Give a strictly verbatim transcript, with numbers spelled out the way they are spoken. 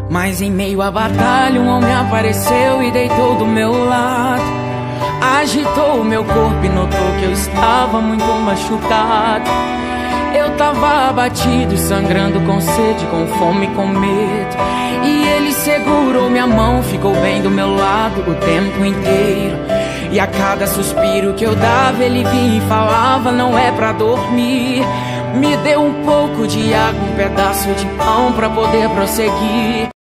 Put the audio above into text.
Mas em meio à batalha um homem apareceu e deitou do meu lado. Agitou o meu corpo e notou que eu estava muito machucado. Eu tava abatido, sangrando com sede, com fome, com medo. E ele segurou minha mão, ficou bem do meu lado o tempo inteiro. E a cada suspiro que eu dava ele vinha e falava: não é pra dormir. Me deu um pouco de água, um pedaço de pão pra poder prosseguir.